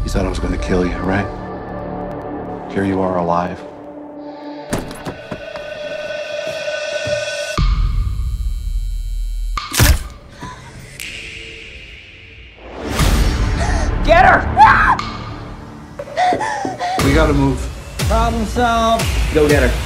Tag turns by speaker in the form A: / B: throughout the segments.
A: You thought I was going to kill you, right? Here you are alive.
B: Get her!
A: We gotta move.
B: Problem solved. Go get her.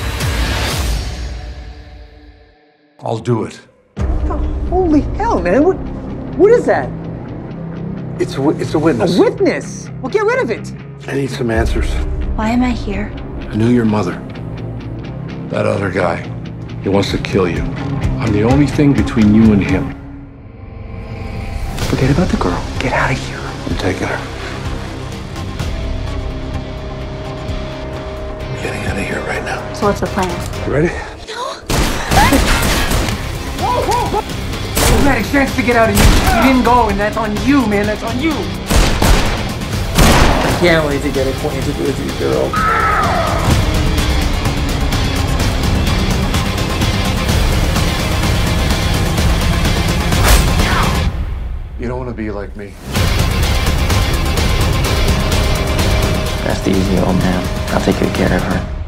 A: I'll do it.
B: Oh, holy hell, man. What is that?
A: It's a witness.
B: A witness? Well, get rid of it.
A: I need some answers.
C: Why am I here?
A: I knew your mother. That other guy. He wants to kill you. I'm the only thing between you and him.
B: Forget about the girl. Get out of here.
A: I'm taking her. I'm getting out of here right now.
C: So what's the plan?
A: You ready?
B: You had a chance to get out of here. You didn't go, and that's on you, man. That's on you. I can't wait to get acquainted with you, girl.
A: You don't want to be like me.
D: Rest easy, old man. I'll take good care of her.